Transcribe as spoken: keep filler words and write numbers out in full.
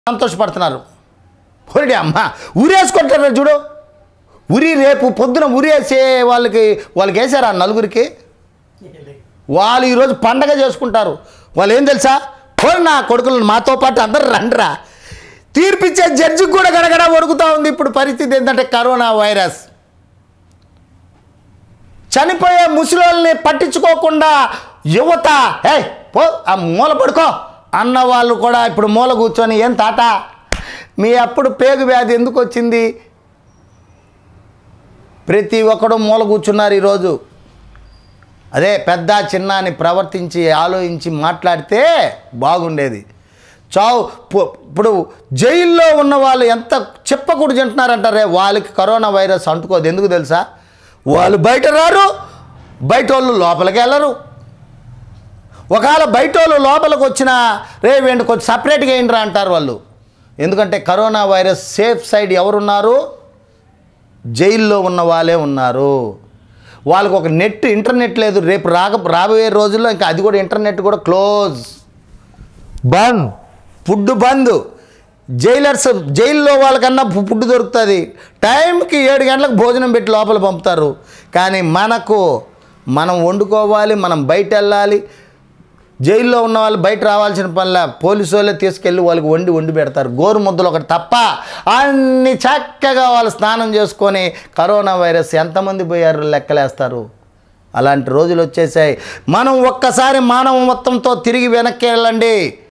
సంతోషపడుతున్నారు. పోనీ అమ్మ ఉరేసుకుంటారు చూడు. ఉరి రేపు పొద్దున ఉరేసే వాళ్ళకి వాళ్ళకి వేసారు ఆ నలుగురికి. వాళ్ళు ఈరోజు పండగ చేసుకుంటారు. వాళ్ళు ఏం తెలుసా, పోనీ నా కొడుకులను మాతో పాటు అందరు రండిరా. తీర్పిచ్చే జడ్జికి కూడా గడగడ వణుకుతూ ఉంది. ఇప్పుడు పరిస్థితి ఏంటంటే కరోనా వైరస్. చనిపోయే ముసలోళ్ళని పట్టించుకోకుండా యువత ఏ పో ఆ మూల పడుకో అన్న వాళ్ళు కూడా ఇప్పుడు మూల కూర్చొని ఏం తాత మీ అప్పుడు పేగు వ్యాధి ఎందుకు వచ్చింది, ప్రతి ఒక్కడు మూల కూర్చున్నారు ఈరోజు. అదే పెద్ద చిన్న అని ప్రవర్తించి ఆలోచించి మాట్లాడితే బాగుండేది. చావు ఇప్పుడు జైల్లో ఉన్న వాళ్ళు ఎంత చెప్పకూడదు తింటున్నారంటారే, వాళ్ళకి కరోనా వైరస్ అంటుకోదు. ఎందుకు తెలుసా, వాళ్ళు బయట రారు, బయట వాళ్ళు లోపలికి వెళ్ళరు. ఒకవేళ బయట వాళ్ళు లోపలికి వచ్చినా రే వేండి కొంచెం సపరేట్గా ఏంట్రా అంటారు వాళ్ళు. ఎందుకంటే కరోనా వైరస్ సేఫ్ సైడ్ ఎవరున్నారు, జైల్లో ఉన్న వాళ్ళే ఉన్నారు. వాళ్ళకు ఒక నెట్ ఇంటర్నెట్ లేదు. రేపు రాక రాబోయే రోజుల్లో ఇంకా అది కూడా ఇంటర్నెట్ కూడా క్లోజ్, బంద్, ఫుడ్ బంద్. జైలర్స్ జైల్లో వాళ్ళకన్నా ఫుడ్ దొరుకుతుంది. టైంకి ఏడు గంటలకు భోజనం పెట్టి లోపల పంపుతారు. కానీ మనకు మనం వండుకోవాలి, మనం బయట వెళ్ళాలి. జైల్లో ఉన్న వాళ్ళు బయట రావాల్సిన పనిలా పోలీసు వాళ్ళే తీసుకెళ్ళి వాళ్ళకి వండి వండి పెడతారు. గోరు ముద్దలు ఒకటి తప్ప అన్ని చక్కగా వాళ్ళు స్నానం చేసుకొని కరోనా వైరస్ ఎంతమంది పోయారు లెక్కలేస్తారు. అలాంటి రోజులు వచ్చేసాయి. మనం ఒక్కసారి మానవ మొత్తంతో తిరిగి వెనక్కి వెళ్ళండి.